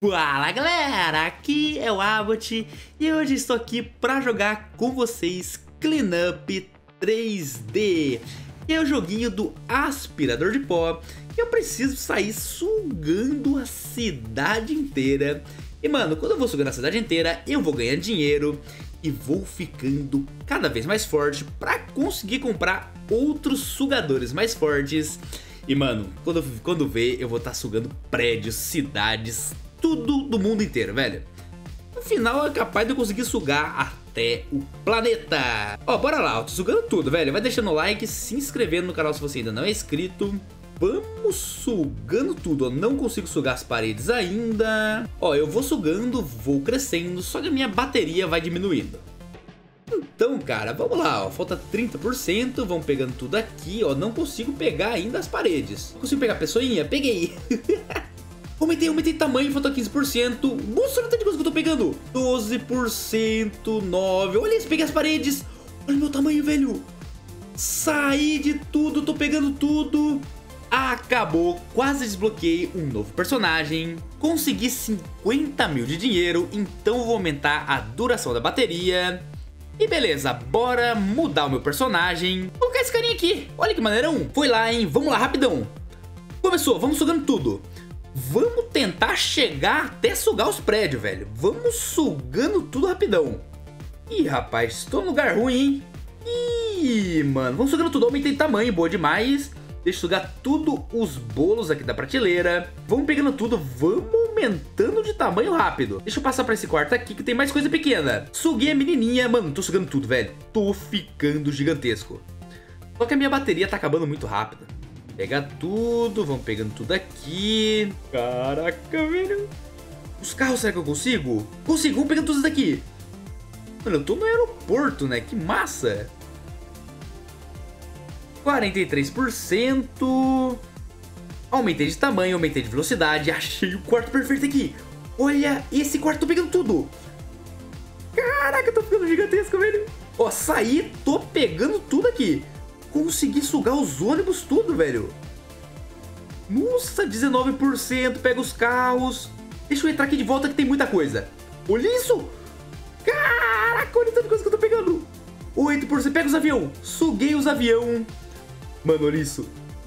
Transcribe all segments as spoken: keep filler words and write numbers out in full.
Fala galera, aqui é o Abbott e hoje estou aqui para jogar com vocês Cleanup três D, que é o joguinho do aspirador de pó. Eu preciso sair sugando a cidade inteira. E mano, quando eu vou sugando a cidade inteira, eu vou ganhar dinheiro e vou ficando cada vez mais forte para conseguir comprar outros sugadores mais fortes. E mano, quando, quando ver, eu vou estar sugando prédios, cidades, tudo do mundo inteiro, velho. No final é capaz de eu conseguir sugar até o planeta. Ó, bora lá, eu tô sugando tudo, velho. Vai deixando o like, se inscrevendo no canal se você ainda não é inscrito. Vamos sugando tudo, ó. Não consigo sugar as paredes ainda. Ó, eu vou sugando, vou crescendo, só que a minha bateria vai diminuindo. Então, cara, vamos lá, ó. Falta trinta por cento, vamos pegando tudo aqui, ó. Não consigo pegar ainda as paredes. Consigo pegar a pessoinha? Peguei. Aumentei, aumentei de tamanho, falta quinze por cento. Nossa, não tem de coisa que eu tô pegando. doze por cento, nove por cento. Olha isso, peguei as paredes. Olha o meu tamanho, velho. Saí de tudo, tô pegando tudo. Acabou, quase desbloqueei um novo personagem. Consegui cinquenta mil de dinheiro, então vou aumentar a duração da bateria. E beleza, bora mudar o meu personagem. Vou colocar esse carinha aqui, olha que maneirão. Foi lá, hein, vamos lá, rapidão. Começou, vamos sugando tudo. Vamos tentar chegar até sugar os prédios, velho. Vamos sugando tudo rapidão. Ih, rapaz, estou num lugar ruim, hein. Ih, mano, vamos sugando tudo, aumentei de tamanho, boa demais. Deixa eu sugar tudo os bolos aqui da prateleira. Vamos pegando tudo, vamos aumentando de tamanho rápido. Deixa eu passar pra esse quarto aqui que tem mais coisa pequena. Suguei a menininha, mano, tô sugando tudo, velho. Tô ficando gigantesco. Só que a minha bateria tá acabando muito rápido. Pega tudo, vamos pegando tudo aqui. Caraca, velho. Os carros, será que eu consigo? Consigo, vamos pegando tudo isso daqui. Mano, eu tô no aeroporto, né? Que massa. quarenta e três por cento. Aumentei de tamanho, aumentei de velocidade. Achei o quarto perfeito aqui. Olha, esse quarto, tô pegando tudo. Caraca, eu tô ficando gigantesco, velho. Ó, saí, tô pegando tudo aqui. Consegui sugar os ônibus tudo, velho. Nossa, dezenove por cento. Pega os carros. Deixa eu entrar aqui de volta que tem muita coisa. Olha isso. Caraca, olha tanta coisa que eu tô pegando. oito por cento. Pega os aviões. Suguei os aviões. Mano, olha isso.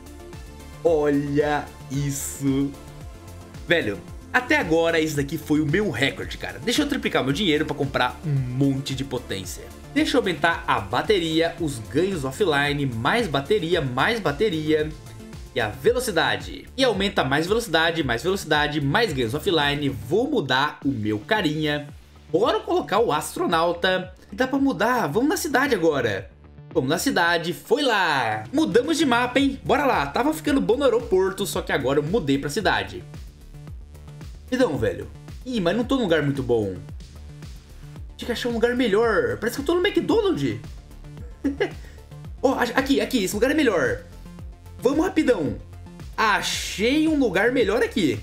Olha isso. Velho, até agora esse daqui foi o meu recorde, cara. Deixa eu triplicar meu dinheiro pra comprar um monte de potência. Deixa eu aumentar a bateria, os ganhos offline, mais bateria, mais bateria e a velocidade. E aumenta mais velocidade, mais velocidade, mais ganhos offline. Vou mudar o meu carinha. Bora colocar o astronauta. Dá pra mudar, vamos na cidade agora. Vamos na cidade, foi lá. Mudamos de mapa, hein? Bora lá, tava ficando bom no aeroporto, só que agora eu mudei pra cidade. Então, velho. Ih, mas não tô num lugar muito bom. Tinha que achar um lugar melhor. Parece que eu tô no McDonald's. Ó, oh, aqui, aqui, esse lugar é melhor. Vamos rapidão. Achei um lugar melhor aqui.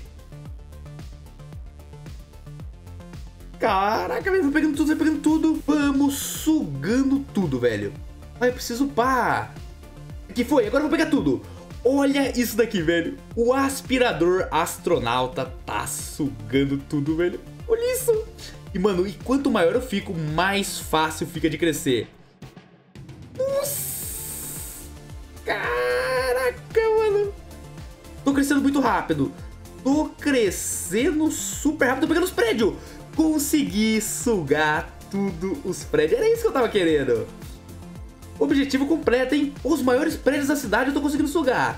Caraca, velho, vou pegando tudo, vai pegando tudo. Vamos sugando tudo, velho. Ai, eu preciso pá. Aqui foi, agora eu vou pegar tudo. Olha isso daqui, velho. O aspirador astronauta tá sugando tudo, velho. Olha isso. E, mano, e quanto maior eu fico, mais fácil fica de crescer. Nossa. Caraca, mano. Tô crescendo muito rápido. Tô crescendo super rápido. Tô pegando os prédios. Consegui sugar tudo os prédios. Era isso que eu tava querendo. Objetivo completo, hein? Os maiores prédios da cidade eu tô conseguindo sugar.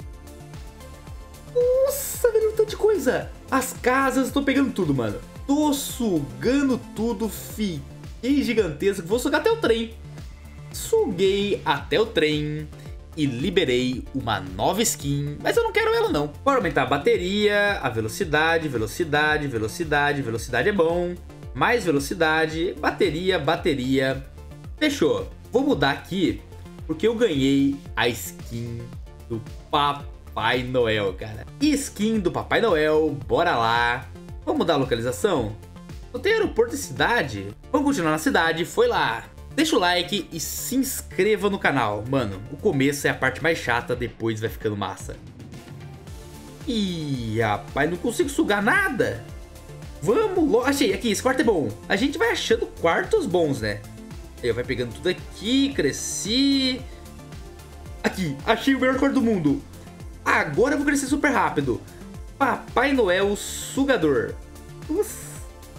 Nossa, velho, tanta coisa. As casas, tô pegando tudo, mano. Tô sugando tudo. Fiquei gigantesco. Vou sugar até o trem. Suguei até o trem. E liberei uma nova skin. Mas eu não quero ela, não. Bora aumentar a bateria, a velocidade, velocidade, velocidade. Velocidade é bom. Mais velocidade, bateria, bateria. Fechou. Vou mudar aqui, porque eu ganhei a skin do Papai Noel, cara. Skin do Papai Noel, bora lá. Vamos mudar a localização? Não tem aeroporto e cidade? Vamos continuar na cidade, foi lá. Deixa o like e se inscreva no canal. Mano, o começo é a parte mais chata, depois vai ficando massa. Ih, rapaz, não consigo sugar nada. Vamos logo. Achei, aqui, esse quarto é bom. A gente vai achando quartos bons, né? Aí, vai pegando tudo aqui, cresci. Aqui, achei o melhor quarto do mundo. Agora eu vou crescer super rápido. Papai Noel sugador. Uf.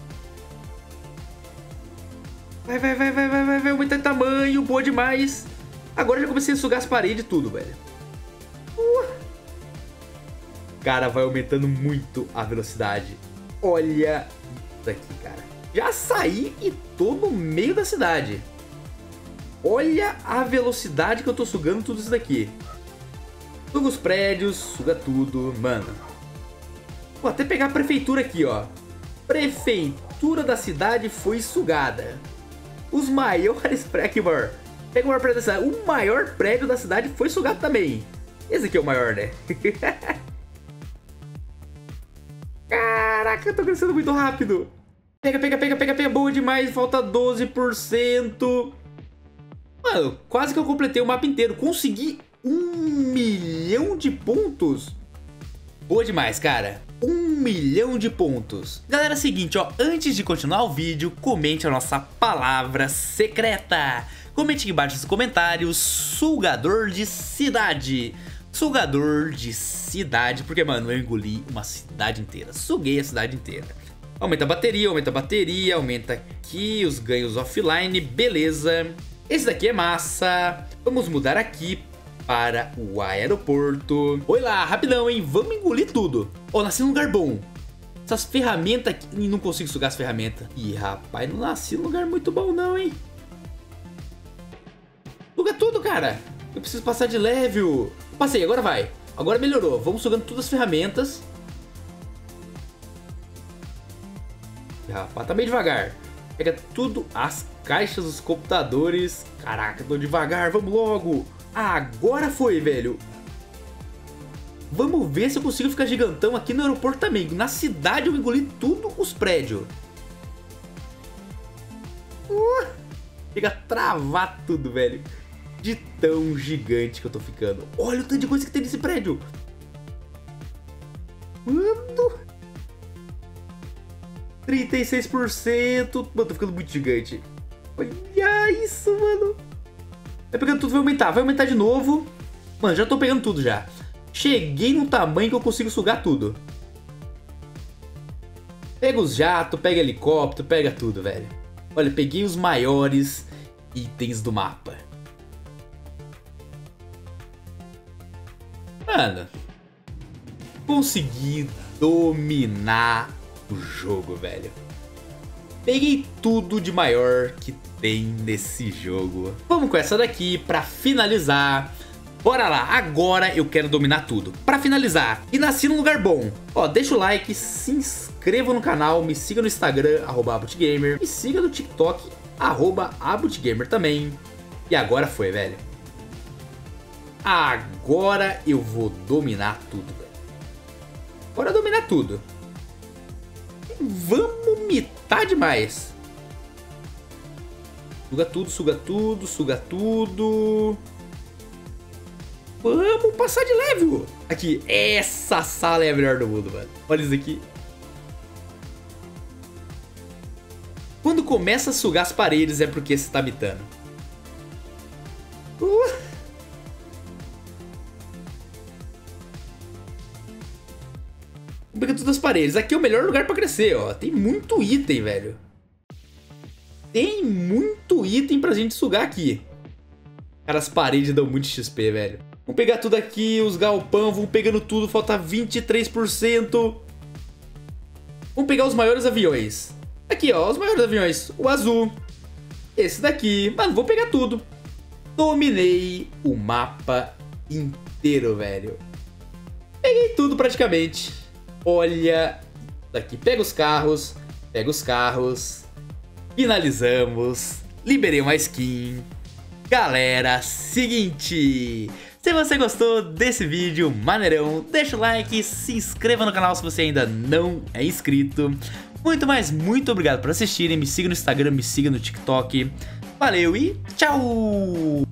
Vai, vai, vai, vai, vai, vai, vai aumentar de tamanho, boa demais. Agora eu já comecei a sugar as paredes e tudo, velho. Uh. Cara, vai aumentando muito a velocidade. Olha isso aqui, cara. Já saí e tô no meio da cidade. Olha a velocidade que eu tô sugando tudo isso daqui. Suga os prédios, suga tudo, mano. Vou até pegar a prefeitura aqui, ó. Prefeitura da cidade foi sugada. Os maiores prédios, mano. Pega o maior prédio da cidade. O maior prédio da cidade foi sugado também. Esse aqui é o maior, né? Caraca, eu tô crescendo muito rápido. Pega, pega, pega, pega, pega. Boa demais. Falta doze por cento. Mano, quase que eu completei o mapa inteiro. Consegui um milhão de pontos. Boa demais, cara. Um milhão de pontos. Galera, é o seguinte, ó. Antes de continuar o vídeo, comente a nossa palavra secreta. Comente aqui embaixo nos comentários. Sugador de cidade. Sugador de cidade. Porque, mano, eu engoli uma cidade inteira. Suguei a cidade inteira. Aumenta a bateria, aumenta a bateria. Aumenta aqui os ganhos offline. Beleza. Esse daqui é massa. Vamos mudar aqui para o aeroporto. Oi lá, rapidão, hein? Vamos engolir tudo. Ó, oh, nasci num lugar bom. Essas ferramentas aqui... Não consigo sugar as ferramentas. Ih, rapaz, não nasci num lugar muito bom não, hein? Suga tudo, cara. Eu preciso passar de level. Passei, agora vai. Agora melhorou. Vamos sugando todas as ferramentas. Ih, rapaz, tá meio devagar. Pega tudo, as caixas, os computadores. Caraca, tô devagar, vamos logo. Agora foi, velho. Vamos ver se eu consigo ficar gigantão aqui no aeroporto também. Na cidade eu engoli tudo os prédios. Uh, chega a travar tudo, velho. De tão gigante que eu tô ficando. Olha o tanto de coisa que tem nesse prédio. Mano. trinta e seis por cento. Mano, tô ficando muito gigante. Olha isso, mano. Vai pegando tudo, vai aumentar. Vai aumentar de novo. Mano, já tô pegando tudo já. Cheguei num tamanho que eu consigo sugar tudo. Pega os jatos, pega helicóptero, pega tudo, velho. Olha, peguei os maiores itens do mapa. Mano. Consegui dominar o jogo, velho. Peguei tudo de maior que tem nesse jogo. Vamos com essa daqui pra finalizar. Bora lá, agora eu quero dominar tudo. Pra finalizar, e nasci num lugar bom. Ó, deixa o like, se inscreva no canal, me siga no Instagram, arroba abutgamer. Me siga no TikTok, arroba abutgamer também. E agora foi, velho. Agora eu vou dominar tudo, velho. Bora dominar tudo. Vamos mitar demais. Suga tudo, suga tudo, suga tudo. Vamos passar de level. Aqui, essa sala é a melhor do mundo, mano. Olha isso aqui. Quando começa a sugar as paredes é porque você tá mitando. Uh. Vamos pegar todas as paredes. Aqui é o melhor lugar pra crescer, ó. Tem muito item, velho. Tem muito item pra gente sugar aqui. Cara, as paredes dão muito X P, velho. Vamos pegar tudo aqui, os galpão, vamos pegando tudo, falta vinte e três por cento. Vamos pegar os maiores aviões. Aqui, ó, os maiores aviões. O azul. Esse daqui. Mano, vou pegar tudo. Dominei o mapa inteiro, velho. Peguei tudo praticamente. Olha daqui, pega os carros. Pega os carros. Finalizamos. Liberei uma skin. Galera, seguinte. Se você gostou desse vídeo maneirão, deixa o like, se inscreva no canal se você ainda não é inscrito. Muito mais, muito obrigado por assistirem. Me siga no Instagram, me siga no TikTok. Valeu e tchau!